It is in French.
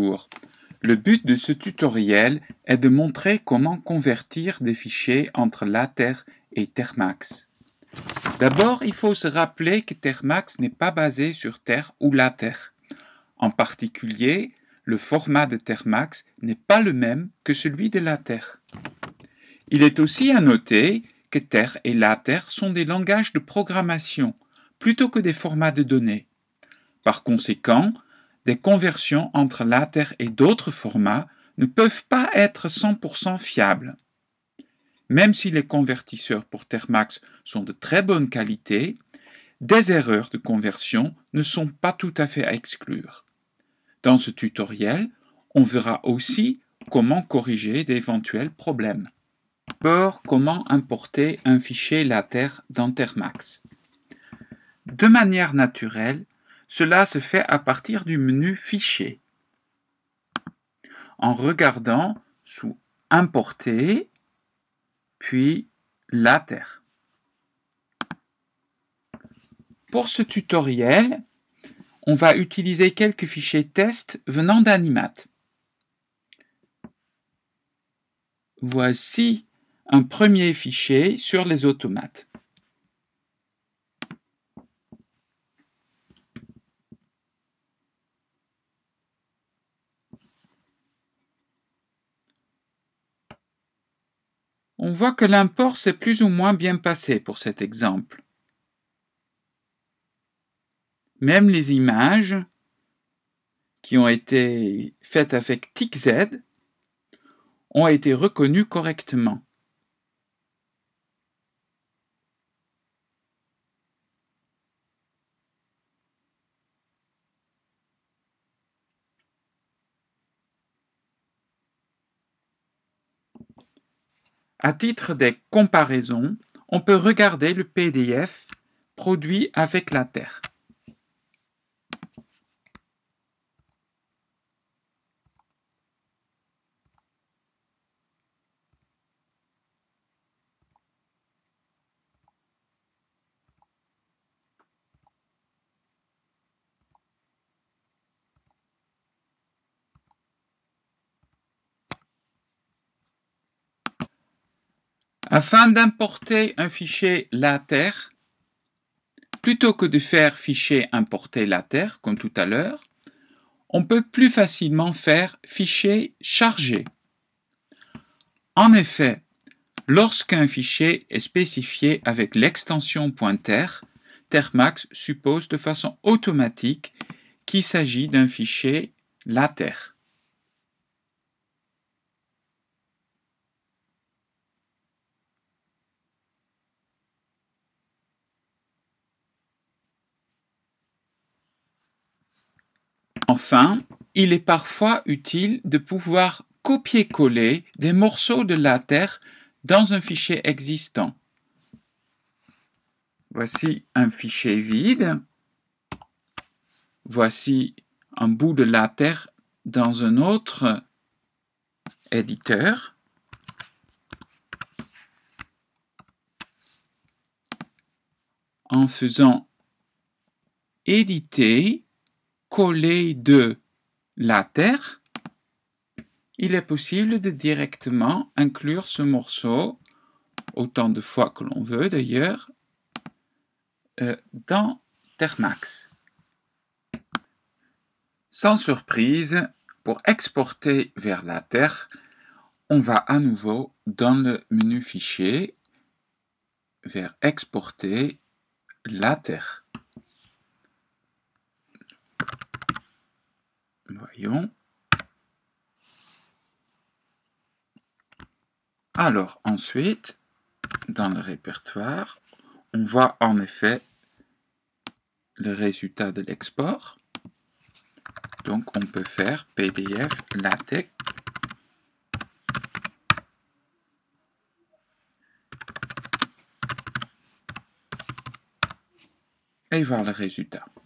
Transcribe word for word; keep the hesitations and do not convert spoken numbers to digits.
Le but de ce tutoriel est de montrer comment convertir des fichiers entre Later et Thermax. D'abord, il faut se rappeler que Thermax n'est pas basé sur Ter ou Later. En particulier, le format de Thermax n'est pas le même que celui de Later. Il est aussi à noter que Ter et Later sont des langages de programmation plutôt que des formats de données. Par conséquent, des conversions entre Later et d'autres formats ne peuvent pas être cent pour cent fiables. Même si les convertisseurs pour Thermax sont de très bonne qualité, des erreurs de conversion ne sont pas tout à fait à exclure. Dans ce tutoriel, on verra aussi comment corriger d'éventuels problèmes. D'abord, comment importer un fichier Later dans Thermax. De manière naturelle, cela se fait à partir du menu Fichier. En regardant sous Importer, puis Later. Pour ce tutoriel, on va utiliser quelques fichiers test venant d'Animat. Voici un premier fichier sur les automates. On voit que l'import s'est plus ou moins bien passé pour cet exemple. Même les images qui ont été faites avec TickZ ont été reconnues correctement. À titre de comparaison, on peut regarder le P D F produit avec Later. Afin d'importer un fichier Later, plutôt que de faire fichier importer Later, comme tout à l'heure, on peut plus facilement faire fichier chargé. En effet, lorsqu'un fichier est spécifié avec l'extension .ter, Thermax suppose de façon automatique qu'il s'agit d'un fichier Later. Enfin, il est parfois utile de pouvoir copier-coller des morceaux de Later dans un fichier existant. Voici un fichier vide. Voici un bout de Later dans un autre éditeur. En faisant éditer, coller de Later, il est possible de directement inclure ce morceau, autant de fois que l'on veut d'ailleurs, euh, dans Thermax. Sans surprise, pour exporter vers Later, on va à nouveau dans le menu Fichier, vers Exporter Later. Voyons. Alors ensuite, dans le répertoire, on voit en effet le résultat de l'export. Donc on peut faire P D F LaTeX et voir le résultat.